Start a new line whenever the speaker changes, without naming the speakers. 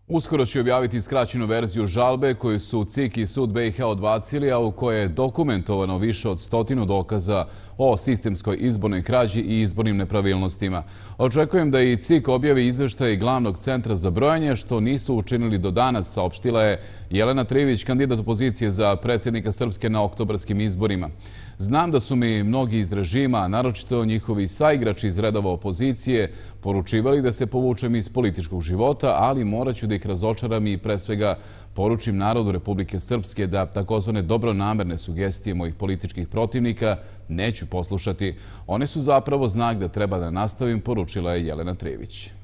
Uskoro će objaviti skraćenu verziju žalbe koju su CIK i Sud BiH odbacili, a u kojoj je dokumentovano više od 100 dokaza o sistemskoj izbornoj krađi i izbornim nepravilnostima. Očekujem da i CIK objavi izveštaj Glavnog centra za brojanje, što nisu učinili do danas, saopštila je Jelena Trivić, kandidat opozicije za predsjednika Srpske na oktobarskim izborima. Znam da su mi mnogi iz režima, naročito njihovi saigrači iz redova opozicije, poručivali da se povučem iz političkog života, ali morat ću da ih razočaram i pre svega poručim narodu Republike Srpske da takozvane dobronamerne sugestije mojih političkih protivnika neću poslušati. One su zapravo znak da treba da nastavim, poručila je Jelena Trivić.